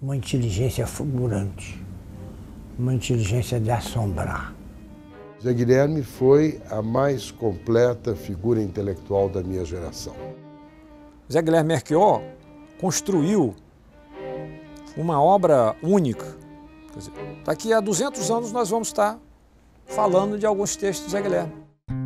uma inteligência fulgurante, uma inteligência de assombrar. Zé Guilherme foi a mais completa figura intelectual da minha geração. Zé Guilherme Melchior construiu uma obra única. Quer dizer, daqui a 200 anos nós vamos estar falando de alguns textos de Zé Guilherme.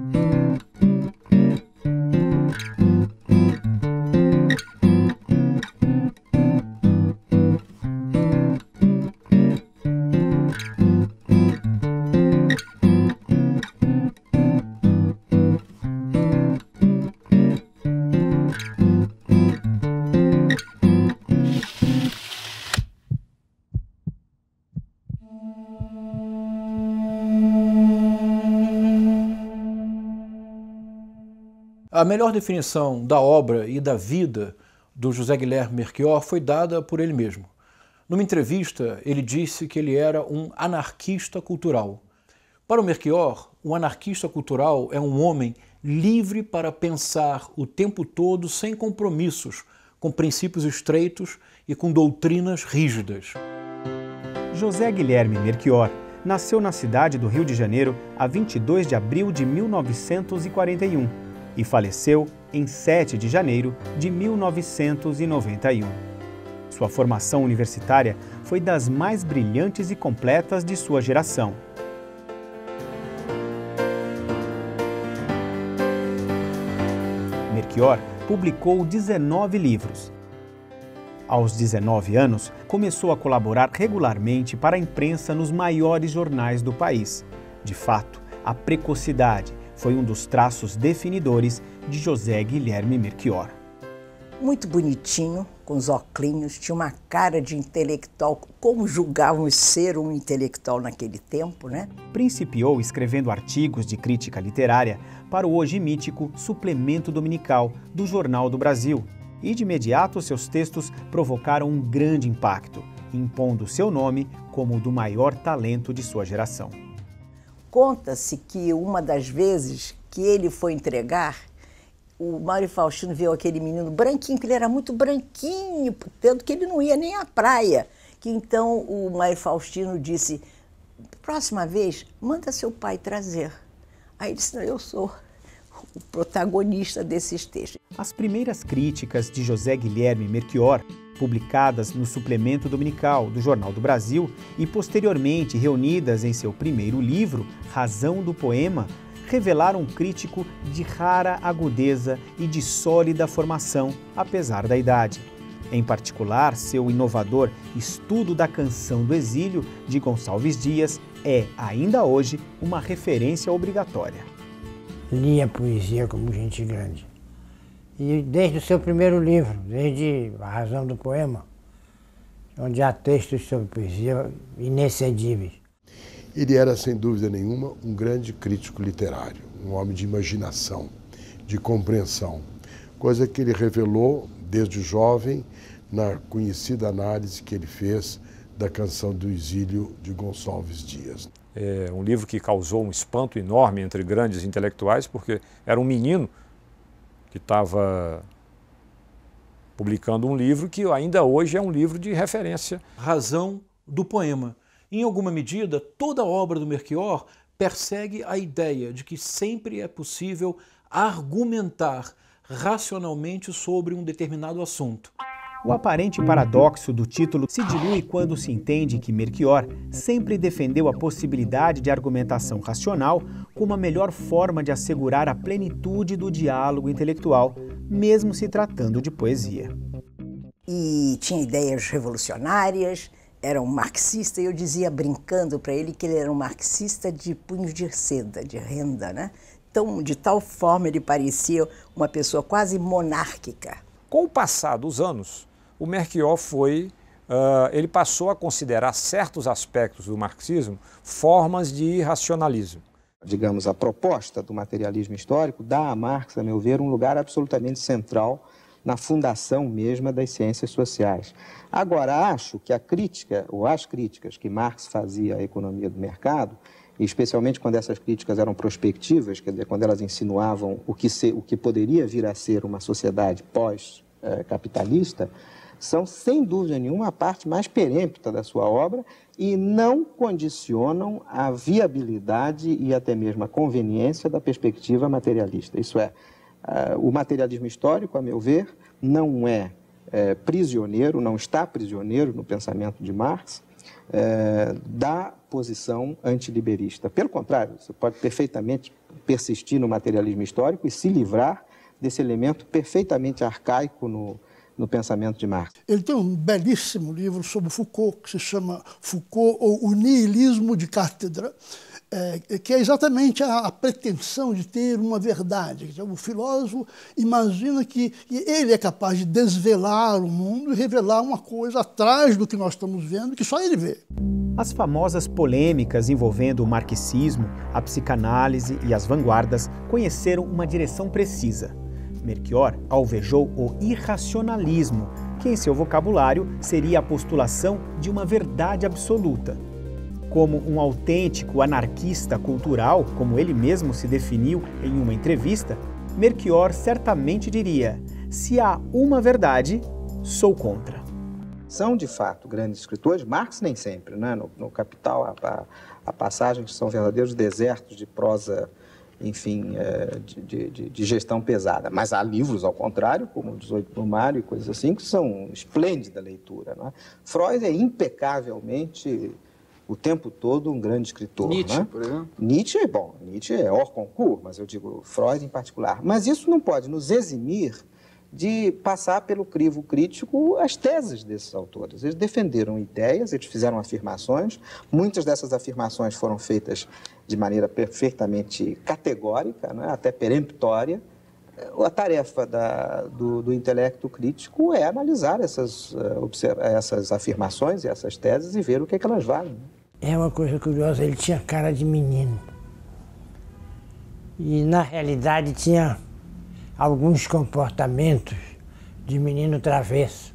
A melhor definição da obra e da vida do José Guilherme Melchior foi dada por ele mesmo. Numa entrevista, ele disse que ele era um anarquista cultural. Para o Melchior, um anarquista cultural é um homem livre para pensar o tempo todo sem compromissos, com princípios estreitos e com doutrinas rígidas. José Guilherme Melchior nasceu na cidade do Rio de Janeiro a 22 de abril de 1941. E faleceu em 7 de janeiro de 1991. Sua formação universitária foi das mais brilhantes e completas de sua geração. Melchior publicou 19 livros. Aos 19 anos, começou a colaborar regularmente para a imprensa nos maiores jornais do país. De fato, a precocidade foi um dos traços definidores de José Guilherme Melchior. Muito bonitinho, com os óculos, tinha uma cara de intelectual, como julgávamos ser um intelectual naquele tempo, né? Principiou escrevendo artigos de crítica literária para o hoje mítico Suplemento Dominical do Jornal do Brasil. E de imediato seus textos provocaram um grande impacto, impondo seu nome como o do maior talento de sua geração. Conta-se que uma das vezes que ele foi entregar, o Mário Faustino viu aquele menino branquinho, que ele era muito branquinho, tanto que ele não ia nem à praia. Que então o Mário Faustino disse, próxima vez, manda seu pai trazer. Aí ele disse, não, eu sou o protagonista desses textos. As primeiras críticas de José Guilherme Melchior, publicadas no Suplemento Dominical do Jornal do Brasil e posteriormente reunidas em seu primeiro livro, Razão do Poema, revelaram um crítico de rara agudeza e de sólida formação, apesar da idade. Em particular, seu inovador Estudo da Canção do Exílio, de Gonçalves Dias, é, ainda hoje, uma referência obrigatória. Lia poesia como gente grande. E desde o seu primeiro livro, desde A Razão do Poema, onde há textos sobre poesia inexcedíveis. Ele era, sem dúvida nenhuma, um grande crítico literário, um homem de imaginação, de compreensão, coisa que ele revelou desde jovem na conhecida análise que ele fez da Canção do Exílio de Gonçalves Dias. É um livro que causou um espanto enorme entre grandes intelectuais, porque era um menino que estava publicando um livro que ainda hoje é um livro de referência. Razão do Poema. Em alguma medida, toda a obra do Melchior persegue a ideia de que sempre é possível argumentar racionalmente sobre um determinado assunto. O aparente paradoxo do título se dilui quando se entende que Melchior sempre defendeu a possibilidade de argumentação racional como a melhor forma de assegurar a plenitude do diálogo intelectual, mesmo se tratando de poesia. E tinha ideias revolucionárias, era um marxista, e eu dizia brincando para ele que ele era um marxista de punhos de seda, de renda, né? Então, de tal forma ele parecia uma pessoa quase monárquica. Com o passar dos anos, o Melchior ele passou a considerar certos aspectos do marxismo formas de irracionalismo. Digamos, a proposta do materialismo histórico dá a Marx, a meu ver, um lugar absolutamente central na fundação mesma das ciências sociais. Agora, acho que a crítica, ou as críticas que Marx fazia à economia do mercado, e especialmente quando essas críticas eram prospectivas, quer dizer, quando elas insinuavam o que poderia vir a ser uma sociedade pós-capitalista, são, sem dúvida nenhuma, a parte mais perempta da sua obra e não condicionam a viabilidade e até mesmo a conveniência da perspectiva materialista. Isso é, o materialismo histórico, a meu ver, não é prisioneiro, não está prisioneiro no pensamento de Marx da posição antiliberista. Pelo contrário, você pode perfeitamente persistir no materialismo histórico e se livrar desse elemento perfeitamente arcaico no pensamento de Marx. Ele tem um belíssimo livro sobre Foucault, que se chama Foucault ou o Nihilismo de Cátedra, que é exatamente a pretensão de ter uma verdade. O filósofo imagina que ele é capaz de desvelar o mundo e revelar uma coisa atrás do que nós estamos vendo, que só ele vê. As famosas polêmicas envolvendo o marxismo, a psicanálise e as vanguardas conheceram uma direção precisa. Melchior alvejou o irracionalismo, que em seu vocabulário seria a postulação de uma verdade absoluta. Como um autêntico anarquista cultural, como ele mesmo se definiu em uma entrevista, Melchior certamente diria: se há uma verdade, sou contra. São, de fato, grandes escritores, Marx nem sempre, né? No Capital, há passagens que são verdadeiros desertos de prosa, enfim, de gestão pesada. Mas há livros, ao contrário, como o 18 Brumário e coisas assim, que são esplêndida leitura, né? Freud é impecavelmente, o tempo todo, um grande escritor. Nietzsche, né? por exemplo? Nietzsche é hors concours, mas eu digo Freud em particular. Mas isso não pode nos eximir de passar pelo crivo crítico as teses desses autores. Eles defenderam ideias, eles fizeram afirmações, muitas dessas afirmações foram feitas de maneira perfeitamente categórica, né, até peremptória. A tarefa do intelecto crítico é analisar essas afirmações e essas teses e ver o que é que elas valem. É uma coisa curiosa, ele tinha cara de menino. E, na realidade, tinha alguns comportamentos de menino travesso.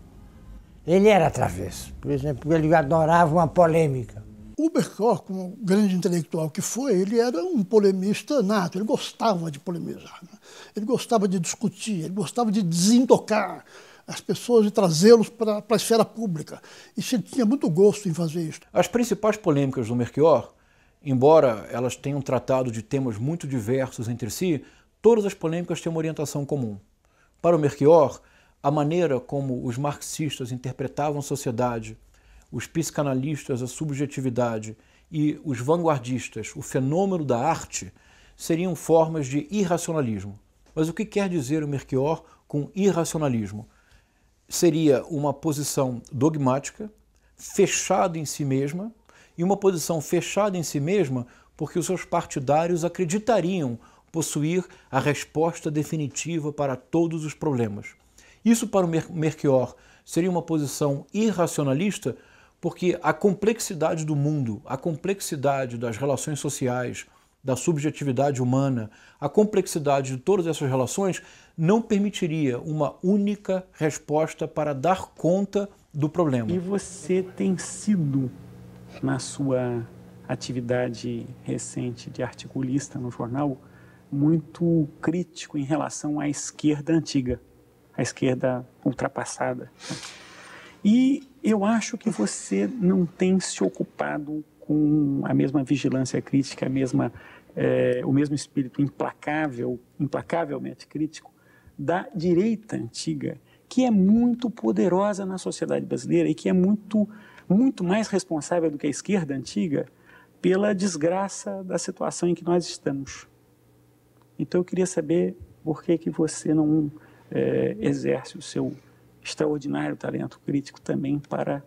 Ele era travesso, por exemplo, ele adorava uma polêmica. O Melchior, como grande intelectual que foi, ele era um polemista nato, ele gostava de polemizar, né? Ele gostava de discutir, ele gostava de desintocar as pessoas e trazê-los para a esfera pública. E ele tinha muito gosto em fazer isso. As principais polêmicas do Melchior, embora elas tenham tratado de temas muito diversos entre si, todas as polêmicas têm uma orientação comum. Para o Melchior, a maneira como os marxistas interpretavam a sociedade, os psicanalistas a subjetividade e os vanguardistas o fenômeno da arte seriam formas de irracionalismo. Mas o que quer dizer o Melchior com irracionalismo? Seria uma posição dogmática, fechada em si mesma, e uma posição fechada em si mesma porque os seus partidários acreditariam possuir a resposta definitiva para todos os problemas. Isso, para o Melchior, seria uma posição irracionalista porque a complexidade do mundo, a complexidade das relações sociais, da subjetividade humana, a complexidade de todas essas relações não permitiria uma única resposta para dar conta do problema. E você tem sido, na sua atividade recente de articulista no jornal, muito crítico em relação à esquerda antiga, à esquerda ultrapassada. E eu acho que você não tem se ocupado com a mesma vigilância crítica, o mesmo espírito implacavelmente crítico da direita antiga, que é muito poderosa na sociedade brasileira e que é muito mais responsável do que a esquerda antiga pela desgraça da situação em que nós estamos. Então eu queria saber por que você não exerce o seu extraordinário talento crítico também para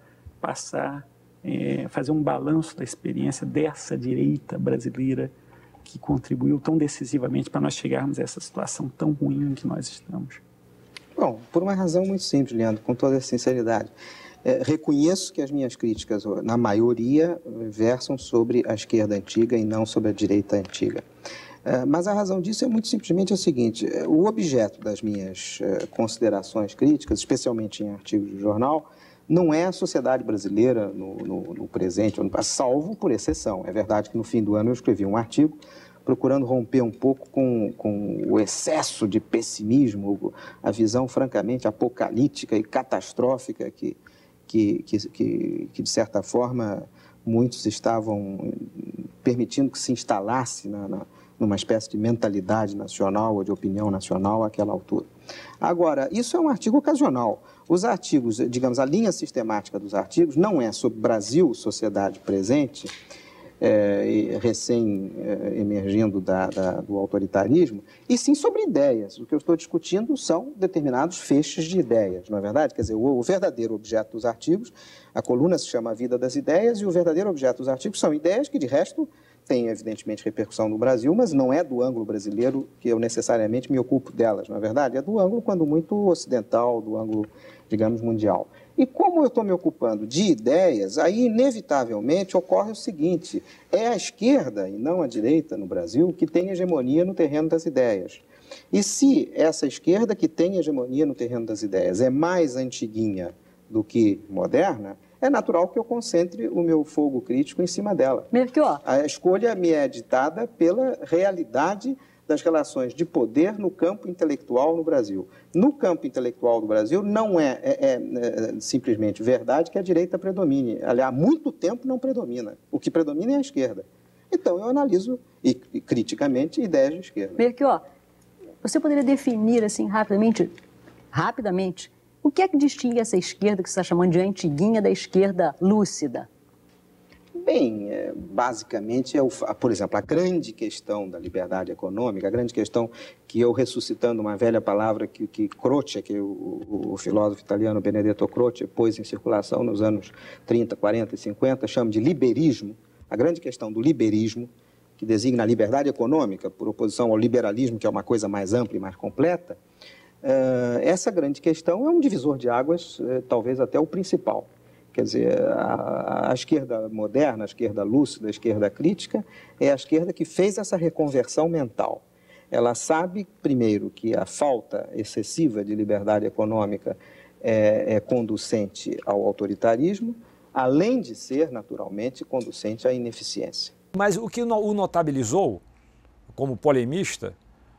fazer um balanço da experiência dessa direita brasileira que contribuiu tão decisivamente para nós chegarmos a essa situação tão ruim em que nós estamos. Bom, por uma razão muito simples, Leandro, com toda a sinceridade. Reconheço que as minhas críticas, na maioria, versam sobre a esquerda antiga e não sobre a direita antiga. Mas a razão disso é muito simplesmente a seguinte: o objeto das minhas considerações críticas, especialmente em artigos do jornal, não é a sociedade brasileira no presente, salvo por exceção. É verdade que no fim do ano eu escrevi um artigo procurando romper um pouco com o excesso de pessimismo, a visão francamente apocalíptica e catastrófica que de certa forma, muitos estavam permitindo que se instalasse numa espécie de mentalidade nacional ou de opinião nacional àquela altura. Agora, isso é um artigo ocasional. Os artigos, digamos, a linha sistemática dos artigos não é sobre Brasil, sociedade presente, recém-emergindo do autoritarismo, e sim sobre ideias. O que eu estou discutindo são determinados feixes de ideias, não é verdade? Quer dizer, o verdadeiro objeto dos artigos, a coluna se chama A Vida das Ideias, e o verdadeiro objeto dos artigos são ideias que, de resto, têm, evidentemente, repercussão no Brasil, mas não é do ângulo brasileiro que eu necessariamente me ocupo delas, não é verdade? É do ângulo, quando muito ocidental, do ângulo, digamos, mundial. E como eu estou me ocupando de ideias, aí inevitavelmente ocorre o seguinte, é a esquerda e não a direita no Brasil que tem hegemonia no terreno das ideias. E se essa esquerda que tem hegemonia no terreno das ideias é mais antiguinha do que moderna, é natural que eu concentre o meu fogo crítico em cima dela. Melchior. A escolha me é ditada pela realidade das relações de poder no campo intelectual no Brasil. No campo intelectual do Brasil, não é simplesmente verdade que a direita predomine. Aliás, há muito tempo não predomina. O que predomina é a esquerda. Então, eu analiso, e criticamente, ideias de esquerda. Melchior, você poderia definir, assim, rapidamente, o que é que distingue essa esquerda que você está chamando de antiguinha da esquerda lúcida? Bem, basicamente, por exemplo, a grande questão da liberdade econômica, a grande questão que eu, ressuscitando uma velha palavra que Croce, que o filósofo italiano Benedetto Croce pôs em circulação nos anos 30, 40 e 50, chama de liberismo, a grande questão do liberismo, que designa a liberdade econômica, por oposição ao liberalismo, que é uma coisa mais ampla e mais completa, essa grande questão é um divisor de águas, talvez até o principal. Quer dizer, a esquerda moderna, a esquerda lúcida, a esquerda crítica, é a esquerda que fez essa reconversão mental. Ela sabe, primeiro, que a falta excessiva de liberdade econômica é conducente ao autoritarismo, além de ser, naturalmente, conducente à ineficiência. Mas o que o notabilizou como polemista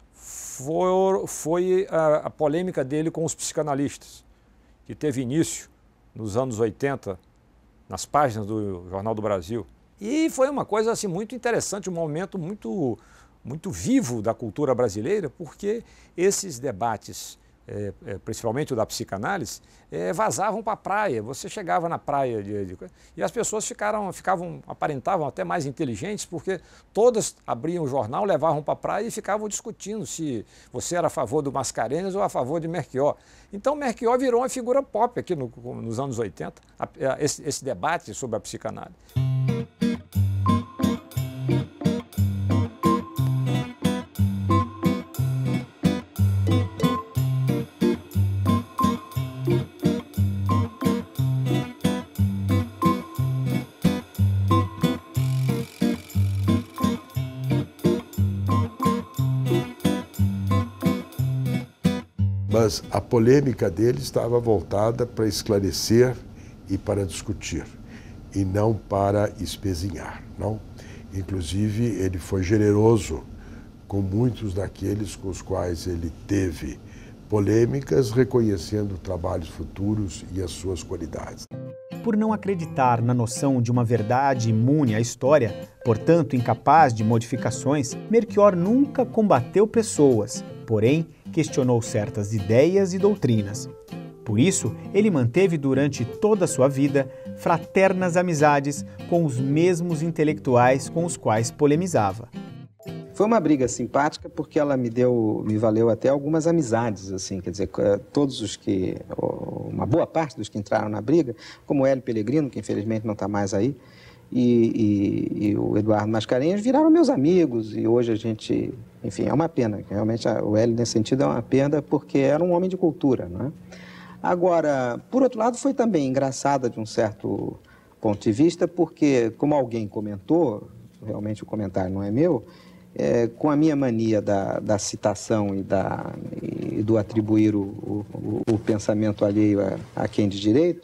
foi a polêmica dele com os psicanalistas, que teve início nos anos 80, nas páginas do Jornal do Brasil. E foi uma coisa assim, muito interessante, um momento muito vivo da cultura brasileira, porque esses debates, principalmente o da psicanálise, vazavam para a praia. Você chegava na praia e as pessoas aparentavam até mais inteligentes, porque todas abriam o jornal, levavam para a praia e ficavam discutindo se você era a favor do Mascarenhas ou a favor de Melchior. Então Melchior virou uma figura pop aqui nos anos 80, esse debate sobre a psicanálise. Mas a polêmica dele estava voltada para esclarecer e para discutir, e não para espezinhar, não? Inclusive, ele foi generoso com muitos daqueles com os quais ele teve polêmicas, reconhecendo trabalhos futuros e as suas qualidades. Por não acreditar na noção de uma verdade imune à história, portanto incapaz de modificações, Melchior nunca combateu pessoas, porém questionou certas ideias e doutrinas. Por isso, ele manteve durante toda a sua vida fraternas amizades com os mesmos intelectuais com os quais polemizava. Foi uma briga simpática porque ela me valeu até algumas amizades, assim, quer dizer, uma boa parte dos que entraram na briga, como o Hélio Pellegrino, que infelizmente não está mais aí, e o Eduardo Mascarenhas viraram meus amigos, e hoje a gente, enfim, é uma pena, realmente o Hélio nesse sentido é uma pena porque era um homem de cultura, não é? Agora, por outro lado, foi também engraçada de um certo ponto de vista, porque, como alguém comentou, realmente o comentário não é meu, com a minha mania da citação e do atribuir o pensamento alheio a quem de direito,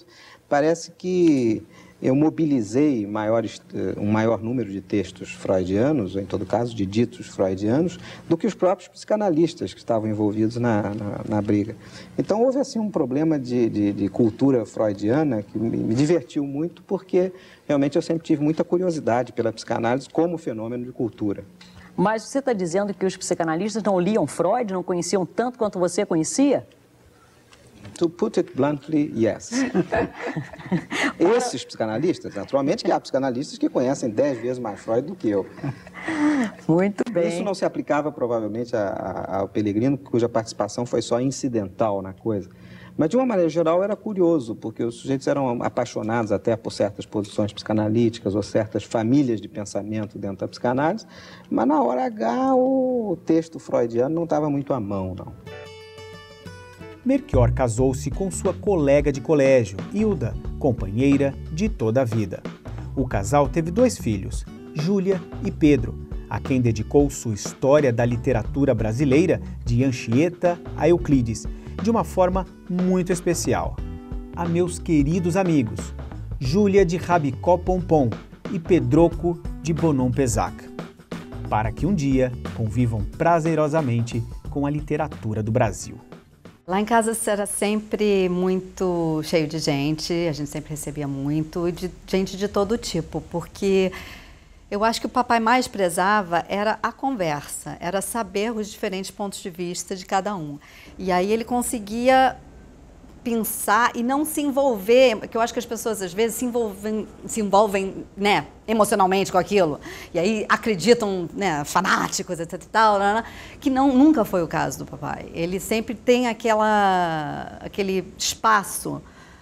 parece que eu mobilizei um maior número de textos freudianos, ou em todo caso de ditos freudianos, do que os próprios psicanalistas que estavam envolvidos na briga. Então houve assim um problema de cultura freudiana que me divertiu muito, porque realmente eu sempre tive muita curiosidade pela psicanálise como fenômeno de cultura. Mas você está dizendo que os psicanalistas não liam Freud, não conheciam tanto quanto você conhecia? To put it bluntly, yes. Esses psicanalistas, naturalmente que há psicanalistas que conhecem 10 vezes mais Freud do que eu. Muito bem. Isso não se aplicava provavelmente ao Pellegrino, cuja participação foi só incidental na coisa. Mas de uma maneira geral era curioso, porque os sujeitos eram apaixonados até por certas posições psicanalíticas ou certas famílias de pensamento dentro da psicanálise, mas na hora H o texto freudiano não estava muito à mão, não. Melchior casou-se com sua colega de colégio, Hilda, companheira de toda a vida. O casal teve 2 filhos, Júlia e Pedro, a quem dedicou sua História da Literatura Brasileira, de Anchieta a Euclides, de uma forma muito especial. A meus queridos amigos, Júlia de Rabicó Pompom e Pedroco de Bonon Pesac, para que um dia convivam prazerosamente com a literatura do Brasil. Lá em casa era sempre muito cheio de gente, a gente sempre recebia muito, e de gente de todo tipo, porque eu acho que o papai mais prezava era a conversa, era saber os diferentes pontos de vista de cada um. E aí ele conseguia pensar e não se envolver, porque eu acho que as pessoas às vezes se envolvem, né, emocionalmente com aquilo, e aí acreditam, né, fanáticos, etc e tal, que nunca foi o caso do papai. Ele sempre tem aquele espaço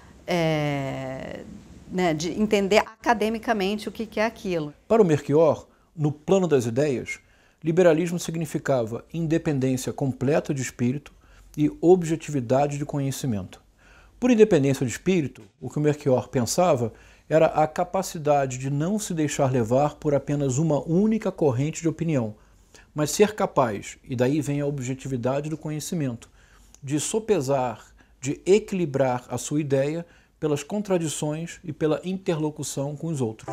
né, de entender academicamente o que é aquilo. Para o Melchior, no plano das ideias, liberalismo significava independência completa de espírito e objetividade de conhecimento. Por independência de espírito, o que o Melchior pensava era a capacidade de não se deixar levar por apenas uma única corrente de opinião, mas ser capaz, e daí vem a objetividade do conhecimento, de sopesar, de equilibrar a sua ideia pelas contradições e pela interlocução com os outros.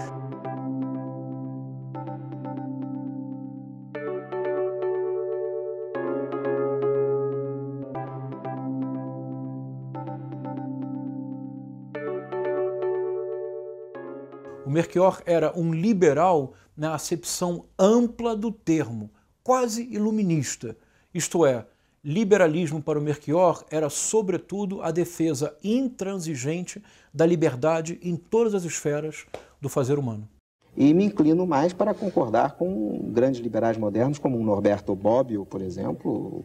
O Melchior era um liberal na acepção ampla do termo, quase iluminista. Isto é, liberalismo para o Melchior era, sobretudo, a defesa intransigente da liberdade em todas as esferas do fazer humano. E me inclino mais para concordar com grandes liberais modernos, como o Norberto Bobbio, por exemplo,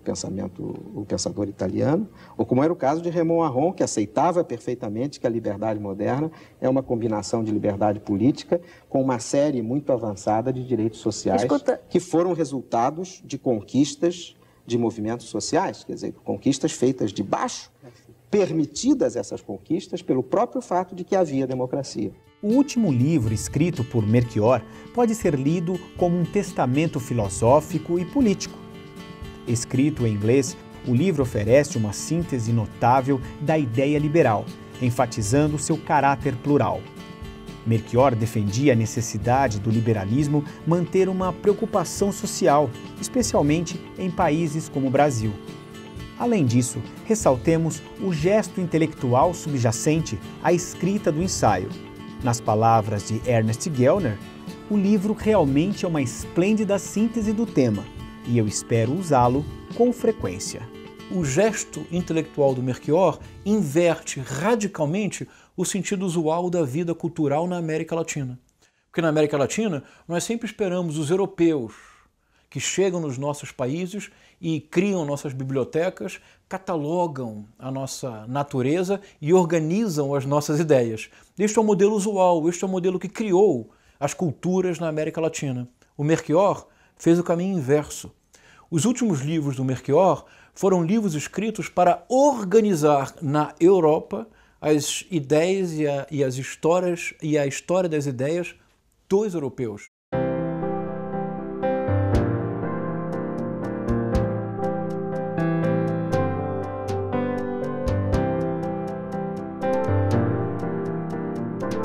o pensador italiano, ou como era o caso de Raymond Aron, que aceitava perfeitamente que a liberdade moderna é uma combinação de liberdade política com uma série muito avançada de direitos sociais que foram resultados de conquistas de movimentos sociais, quer dizer, conquistas feitas de baixo, permitidas essas conquistas pelo próprio fato de que havia democracia. O último livro escrito por Melchior pode ser lido como um testamento filosófico e político. Escrito em inglês, o livro oferece uma síntese notável da ideia liberal, enfatizando seu caráter plural. Melchior defendia a necessidade do liberalismo manter uma preocupação social, especialmente em países como o Brasil. Além disso, ressaltemos o gesto intelectual subjacente à escrita do ensaio. Nas palavras de Ernest Gellner, o livro realmente é uma esplêndida síntese do tema e eu espero usá-lo com frequência. O gesto intelectual do Melchior inverte radicalmente o sentido usual da vida cultural na América Latina. Porque na América Latina nós sempre esperamos os europeus que chegam nos nossos países e criam nossas bibliotecas, catalogam a nossa natureza e organizam as nossas ideias. Este é o modelo usual, este é o modelo que criou as culturas na América Latina. O Melchior fez o caminho inverso. Os últimos livros do Melchior foram livros escritos para organizar na Europa as ideias e as histórias e a história das ideias dos europeus.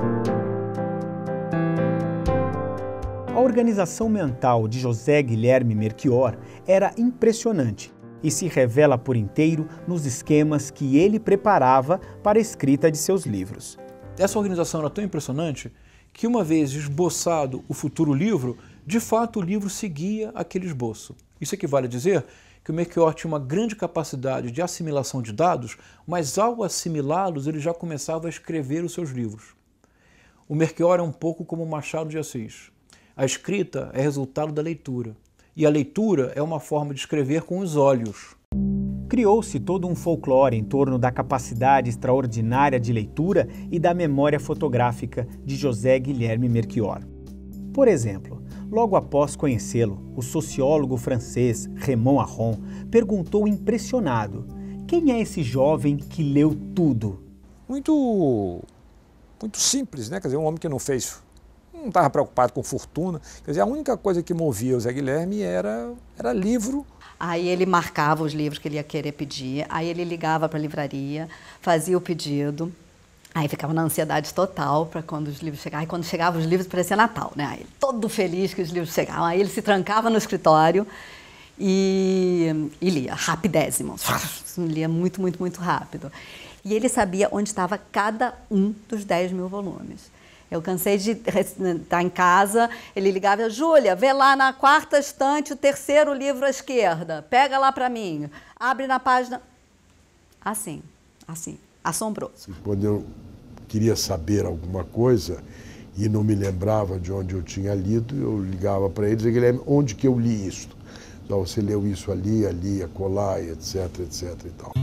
A organização mental de José Guilherme Melchior era impressionante e se revela por inteiro nos esquemas que ele preparava para a escrita de seus livros. Essa organização era tão impressionante que, uma vez esboçado o futuro livro, de fato o livro seguia aquele esboço. Isso equivale a dizer que o Melchior tinha uma grande capacidade de assimilação de dados, mas ao assimilá-los ele já começava a escrever os seus livros. O Melchior é um pouco como Machado de Assis. A escrita é resultado da leitura, e a leitura é uma forma de escrever com os olhos. Criou-se todo um folclore em torno da capacidade extraordinária de leitura e da memória fotográfica de José Guilherme Melchior. Por exemplo, logo após conhecê-lo, o sociólogo francês Raymond Aron perguntou impressionado: quem é esse jovem que leu tudo? Muito simples, né? Quer dizer, um homem que não estava preocupado com fortuna. Quer dizer, a única coisa que movia o Zé Guilherme era livro. Aí ele marcava os livros que ele ia querer pedir, aí ele ligava para a livraria, fazia o pedido, aí ficava na ansiedade total para quando os livros chegavam. Aí quando chegavam os livros parecia Natal, né? Aí ele, todo feliz que os livros chegavam. Aí ele se trancava no escritório e lia, rapidésimo. Lia muito, muito, muito rápido. E ele sabia onde estava cada um dos 10.000 volumes. Eu cansei de estar em casa, ele ligava: Júlia, vê lá na quarta estante o terceiro livro à esquerda, pega lá para mim, abre na página... Assim, assombroso. Quando eu queria saber alguma coisa e não me lembrava de onde eu tinha lido, eu ligava para ele e dizia: Guilherme, onde que eu li isto? Então, você leu isso ali, acolá, etc, etc e tal.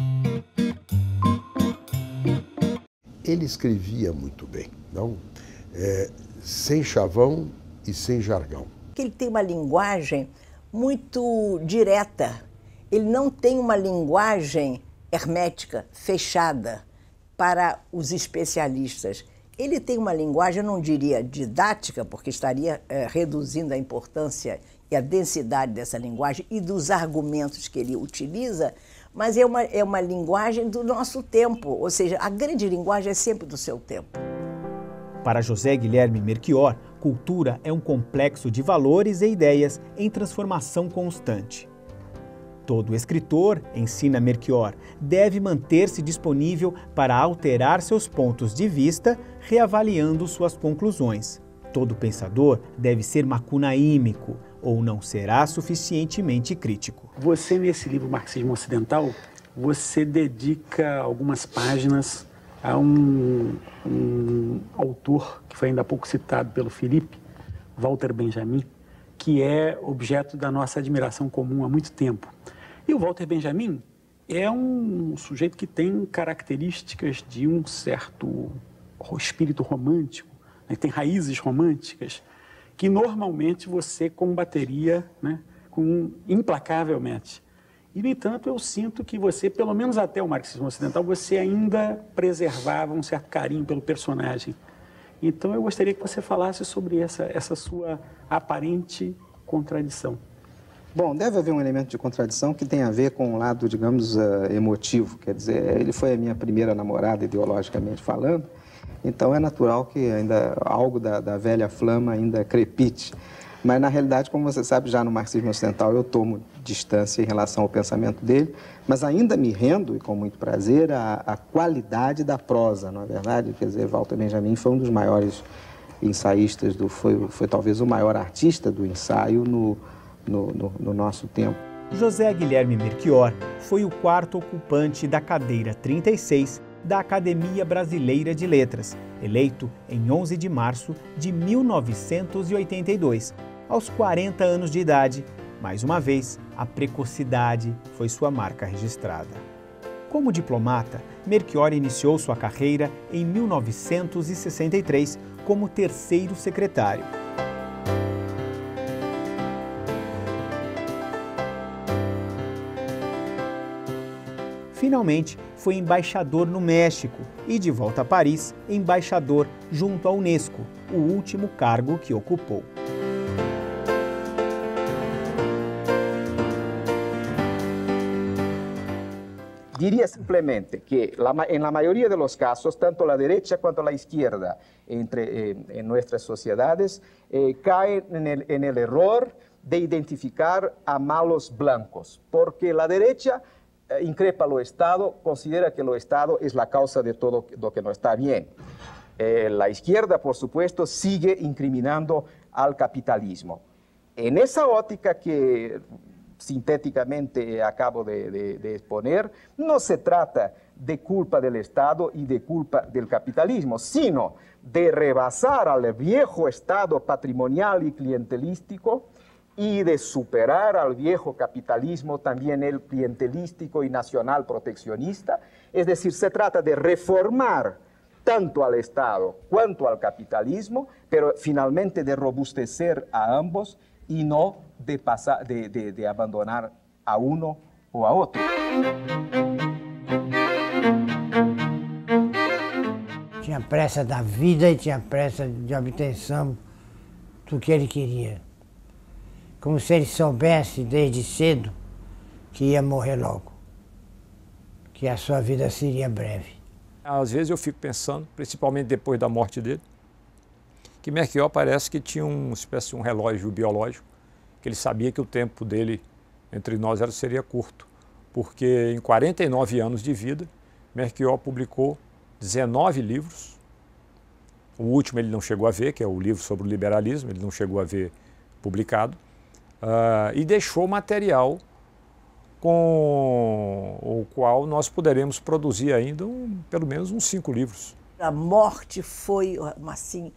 Ele escrevia muito bem, não? Sem chavão e sem jargão. Ele tem uma linguagem muito direta. Ele não tem uma linguagem hermética, fechada para os especialistas. Ele tem uma linguagem, eu não diria didática, porque estaria reduzindo a importância e a densidade dessa linguagem e dos argumentos que ele utiliza, mas é uma linguagem do nosso tempo, ou seja, a grande linguagem é sempre do seu tempo. Para José Guilherme Melchior, cultura é um complexo de valores e ideias em transformação constante. Todo escritor, ensina Melchior, deve manter-se disponível para alterar seus pontos de vista, reavaliando suas conclusões. Todo pensador deve ser macunaímico, ou não será suficientemente crítico. Você, nesse livro Marxismo Ocidental, você dedica algumas páginas a um autor que foi ainda há pouco citado pelo Felipe, Walter Benjamin, que é objeto da nossa admiração comum há muito tempo. E o Walter Benjamin é um sujeito que tem características de um certo espírito romântico, né? Tem raízes românticas que normalmente você combateria, né, implacavelmente. E, no entanto, eu sinto que você, pelo menos até o Marxismo Ocidental, você ainda preservava um certo carinho pelo personagem. Então, eu gostaria que você falasse sobre essa sua aparente contradição. Bom, deve haver um elemento de contradição que tem a ver com o lado, digamos, emotivo. Quer dizer, ele foi a minha primeira namorada, ideologicamente falando, então é natural que ainda algo da velha flama ainda crepite. Mas, na realidade, como você sabe, já no Marxismo Ocidental eu tomo distância em relação ao pensamento dele, mas ainda me rendo, e com muito prazer, à qualidade da prosa, não é verdade? Quer dizer, Walter Benjamin foi um dos maiores ensaístas, foi talvez o maior artista do ensaio no nosso tempo. José Guilherme Melchior foi o quarto ocupante da cadeira 36 da Academia Brasileira de Letras, eleito em 11 de março de 1982, aos 40 anos de idade. Mais uma vez, a precocidade foi sua marca registrada. Como diplomata, Melchior iniciou sua carreira em 1963 como terceiro secretário. Finalmente, foi embaixador no México e, de volta a Paris, embaixador junto à Unesco, o último cargo que ocupou. Diría simplemente que en la mayoría de los casos, tanto la derecha como la izquierda en nuestras sociedades caen en el error de identificar a malos blancos, porque la derecha increpa al Estado, considera que el Estado es la causa de todo lo que no está bien. La izquierda, por supuesto, sigue incriminando al capitalismo. En esa óptica que sintéticamente acabo de exponer, no se trata de culpa del Estado y de culpa del capitalismo, sino de rebasar al viejo Estado patrimonial y clientelístico y de superar al viejo capitalismo, también el clientelístico y nacional proteccionista. Es decir, se trata de reformar tanto al Estado cuanto al capitalismo, pero finalmente de robustecer a ambos y no de abandonar a uno o a otro. Tinha pressa da vida e tinha pressa de obtenção do que ele queria. Como se ele soubesse desde cedo que ia morrer logo, que a sua vida seria breve. Às vezes eu fico pensando, principalmente depois da morte dele, que Melchior parece que tinha uma espécie de um relógio biológico, que ele sabia que o tempo dele entre nós seria curto, porque em 49 anos de vida, Melchior publicou 19 livros. O último ele não chegou a ver, que é o livro sobre o liberalismo, ele não chegou a ver publicado, e deixou material com o qual nós poderemos produzir ainda pelo menos uns 5 livros. A morte foi assim,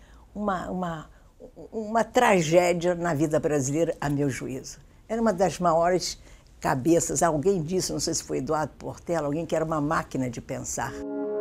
uma tragédia na vida brasileira, a meu juízo. Era uma das maiores cabeças. Alguém disse, não sei se foi Eduardo Portela, alguém que era uma máquina de pensar.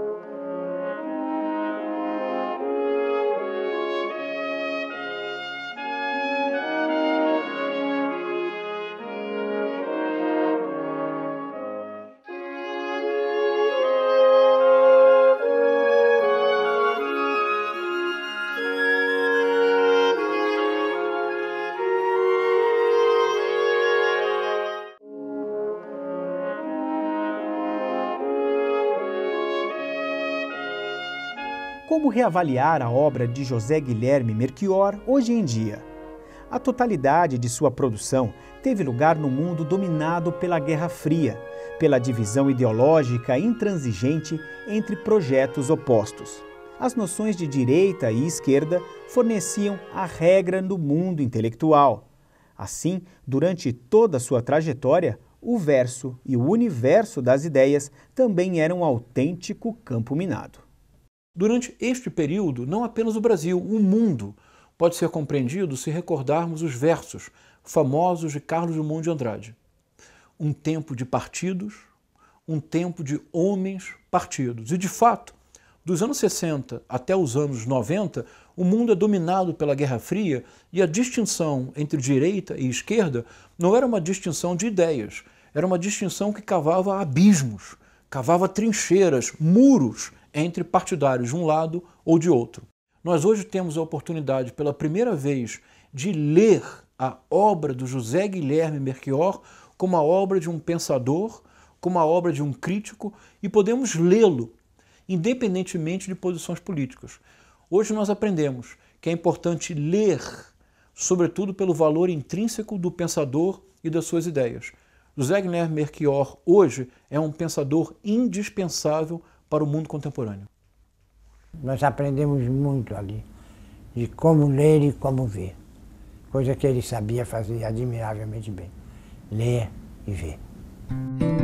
Como reavaliar a obra de José Guilherme Melchior hoje em dia? A totalidade de sua produção teve lugar no mundo dominado pela Guerra Fria, pela divisão ideológica intransigente entre projetos opostos. As noções de direita e esquerda forneciam a regra no mundo intelectual. Assim, durante toda a sua trajetória, o verso e o universo das ideias também eram um autêntico campo minado. Durante este período, não apenas o Brasil, o mundo pode ser compreendido se recordarmos os versos famosos de Carlos Drummond de Andrade. Um tempo de partidos, um tempo de homens partidos. E, de fato, dos anos 60 até os anos 90, o mundo é dominado pela Guerra Fria e a distinção entre direita e esquerda não era uma distinção de ideias, era uma distinção que cavava abismos, cavava trincheiras, muros entre partidários de um lado ou de outro. Nós hoje temos a oportunidade, pela primeira vez, de ler a obra do José Guilherme Melchior como a obra de um pensador, como a obra de um crítico, e podemos lê-lo independentemente de posições políticas. Hoje nós aprendemos que é importante ler, sobretudo pelo valor intrínseco do pensador e das suas ideias. José Guilherme Melchior hoje é um pensador indispensável para o mundo contemporâneo. Nós aprendemos muito ali, de como ler e como ver. Coisa que ele sabia fazer admiravelmente bem. Ler e ver.